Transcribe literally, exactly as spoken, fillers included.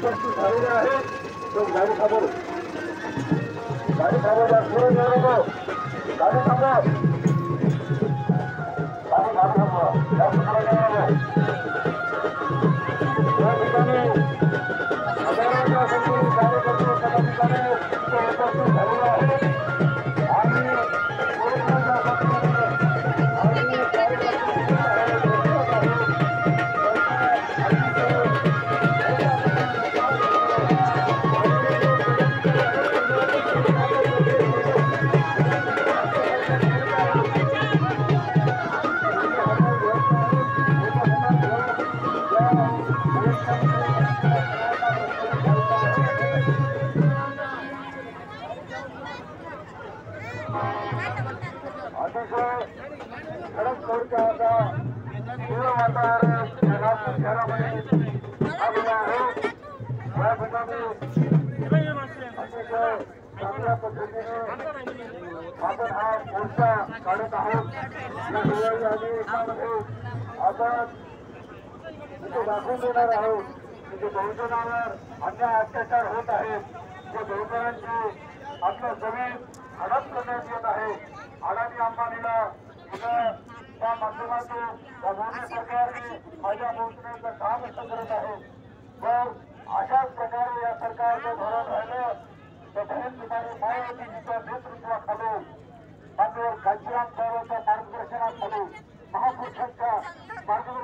उपस्थित झालेले आहेत तो गाडी थांबव गाडी थांबव पुढे जाऊ नको गाडी थांबव गाडी गाडी थांबवा जास्त पुढे जाऊ नको या ठिकाणी हजारांच्या संख्येने कार्यकर्ते पदाधिकारी उपस्थित झालेले आहेत आणि पोलिसांच्या पक्षाने आणि कार्यकर्ते खरंच थोडक्या आता तीव्र वातावरण नागपूर शहरामध्ये आलेलं आहे या ठिकाणी अतिशय चांगल्या पद्धतीने आपण हा मोर्चा काढत आहोत या दिवाळी अधिवेशनामध्ये आपण तिथे दाखवून देणार आहोत की बहुजनावर अन्याय अत्याचार होत आहेत जे बहुजनांची आपल्या जमीन हडप करण्यात येत आहे अडाणी अंबानीला त्या माध्यमातून या मोदी सरकारने माझ्या पोहोचण्याचं काम असं करत आहे तर अशाच प्रकारे या सरकारचं धोरण राहिलं तर बहीण दुपारी मायावतींच्या नेतृत्वाखाली मान्यवर कांचीराम साहेबांच्या मार्गदर्शनाखाली महापुरुषांच्या मार्गदर्शनाखाली